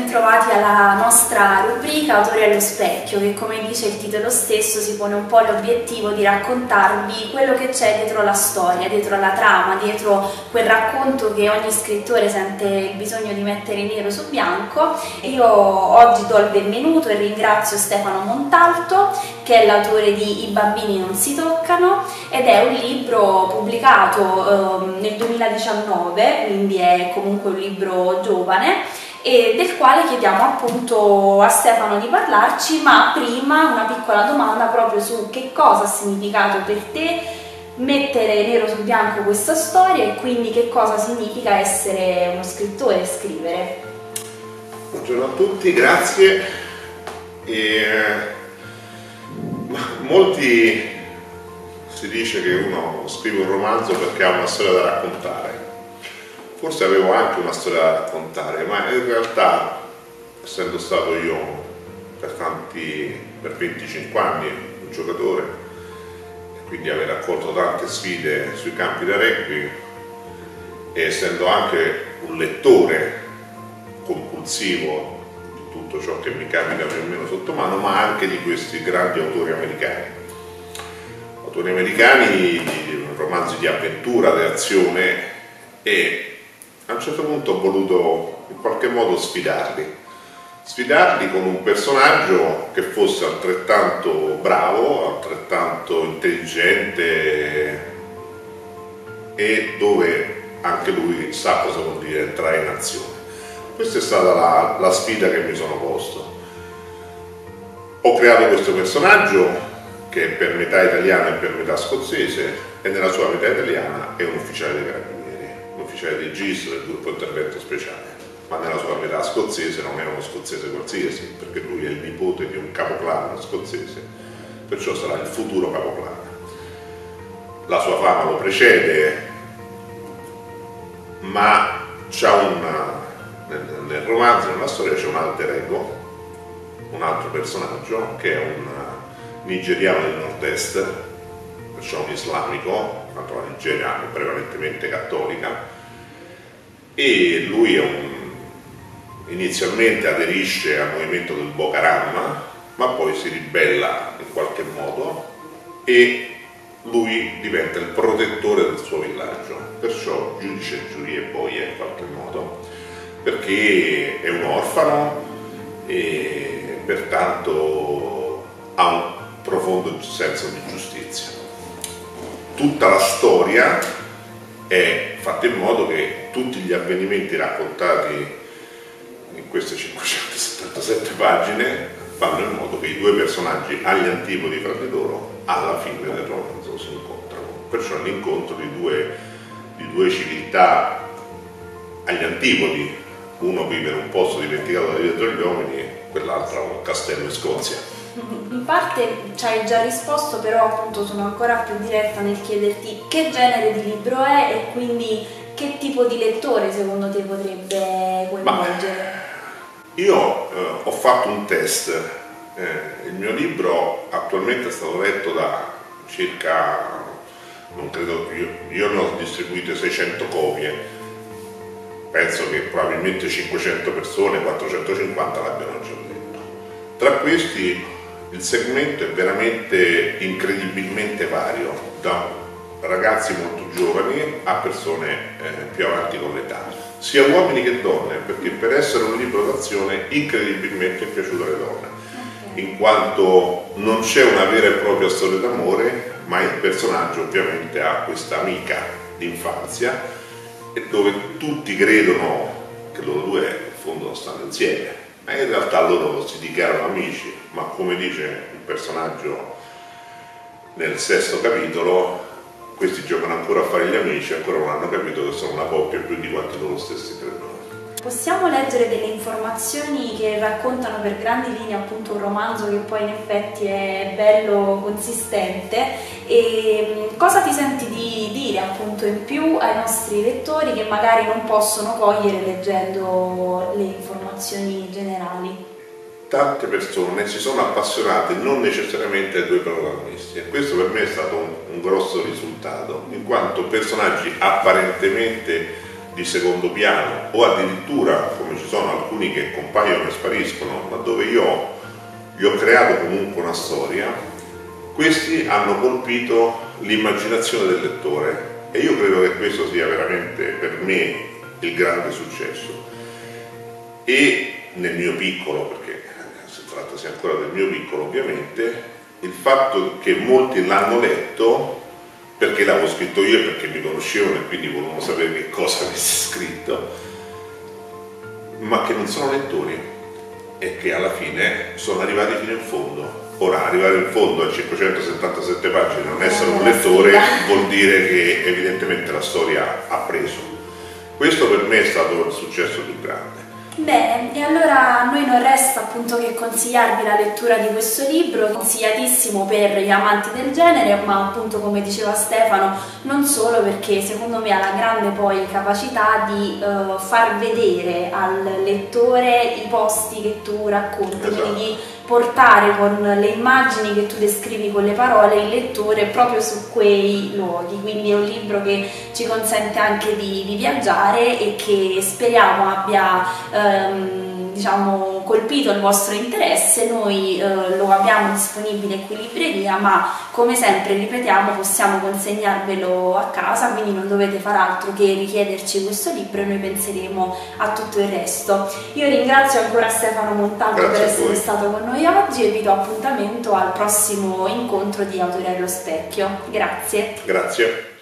bentrovati alla nostra rubrica Autori allo specchio, che come dice il titolo stesso si pone un po' l'obiettivo di raccontarvi quello che c'è dietro la storia, dietro la trama, dietro quel racconto che ogni scrittore sente il bisogno di mettere nero su bianco. E io oggi do il benvenuto e ringrazio Stefano Montalto, che è l'autore di I bambini non si toccano, ed è un libro pubblicato nel 2019, quindi è comunque un libro giovane, e del quale chiediamo appunto a Stefano di parlarci, ma prima una piccola domanda proprio su che cosa ha significato per te mettere nero su bianco questa storia e quindi che cosa significa essere uno scrittore e scrivere. Buongiorno a tutti, grazie. Molti si dice che uno scrive un romanzo perché ha una storia da raccontare. Forse avevo anche una storia da raccontare, ma in realtà, essendo stato io per 25 anni un giocatore, e quindi aver raccolto tante sfide sui campi da rugby, e essendo anche un lettore compulsivo di tutto ciò che mi capita più o meno sotto mano, ma anche di questi grandi autori americani. Autori americani di romanzi di avventura, di azione, e a un certo punto ho voluto in qualche modo sfidarli con un personaggio che fosse altrettanto bravo, altrettanto intelligente e dove anche lui sa cosa vuol dire entrare in azione. Questa è stata la sfida che mi sono posto. Ho creato questo personaggio che è per metà italiano e per metà scozzese, e nella sua metà italiana è un ufficiale dei carabinieri, un ufficiale di GIS del gruppo intervento speciale, ma nella sua metà scozzese non è uno scozzese qualsiasi, perché lui è il nipote di un capoclan scozzese, perciò sarà il futuro capoclan. La sua fama lo precede, ma nel romanzo, nella storia, c'è un alter ego, un altro personaggio che è un nigeriano del nord-est, perciò un islamico, tanto la Nigeria è prevalentemente cattolica, e lui inizialmente aderisce al movimento del Boko Haram, ma poi si ribella in qualche modo e lui diventa il protettore del suo villaggio, perciò giudice, giuria e boia in qualche modo, perché è un orfano e pertanto ha un profondo senso di giustizia. Tutta la storia è fatta in modo che tutti gli avvenimenti raccontati in queste 577 pagine fanno in modo che i due personaggi agli antipodi fra di loro alla fine del romanzo si incontrano. Perciò l'incontro di due civiltà agli antipodi, uno vive in un posto dimenticato da dietro gli uomini e quell'altro ha un castello in Scozia. In parte ci hai già risposto, però appunto sono ancora più diretta nel chiederti che genere di libro è e quindi che tipo di lettore secondo te potrebbe coinvolgere. Io ho fatto un test, il mio libro attualmente è stato letto da circa, non credo, io ne ho distribuite 600 copie, penso che probabilmente 500 persone, 450 l'abbiano già letto. Tra questi il segmento è veramente incredibilmente vario, da ragazzi molto giovani a persone più avanti con l'età, sia uomini che donne, perché per essere un libro d'azione incredibilmente è piaciuto alle donne, in quanto non c'è una vera e propria storia d'amore, ma il personaggio ovviamente ha questa amica d'infanzia e dove tutti credono che loro due in fondo stanno insieme, ma in realtà loro si dichiarano amici, ma come dice il personaggio nel 6º capitolo, questi giocano ancora a fare gli amici, ancora non hanno capito che sono una coppia più di quanti loro stessi credono. Possiamo leggere delle informazioni che raccontano per grandi linee appunto un romanzo che poi in effetti è bello consistente, e cosa ti senti di dire appunto in più ai nostri lettori che magari non possono cogliere leggendo le informazioni generali? Tante persone si sono appassionate non necessariamente ai due protagonisti, e questo per me è stato un grosso risultato, in quanto personaggi apparentemente di secondo piano o addirittura, come ci sono alcuni che compaiono e spariscono, ma dove io gli ho creato comunque una storia, questi hanno colpito l'immaginazione del lettore e io credo che questo sia veramente per me il grande successo. E nel mio piccolo, perché si tratta sia ancora del mio piccolo ovviamente, il fatto che molti l'hanno letto perché l'avevo scritto io e perché mi conoscevano e quindi volevano sapere che cosa avessi scritto, ma che non sono lettori e che alla fine sono arrivati fino in fondo. Ora, arrivare in fondo a 577 pagine e non essere un lettore vuol dire che evidentemente la storia ha preso. Questo per me è stato il successo più grande. Bene, e allora a noi non resta appunto che consigliarvi la lettura di questo libro, consigliatissimo per gli amanti del genere, ma appunto come diceva Stefano, non solo, perché secondo me ha la grande poi capacità di far vedere al lettore i posti che tu racconti, esatto. Quindi di portare con le immagini che tu descrivi con le parole il lettore proprio su quei luoghi, quindi è un libro che ci consente anche di viaggiare e che speriamo abbia diciamo, colpito il vostro interesse. Noi lo abbiamo disponibile qui in libreria, ma come sempre ripetiamo, possiamo consegnarvelo a casa, quindi non dovete far altro che richiederci questo libro e noi penseremo a tutto il resto. Io ringrazio ancora Stefano Montalto per essere stato con noi oggi e vi do appuntamento al prossimo incontro di Autori allo Specchio. Grazie. Grazie.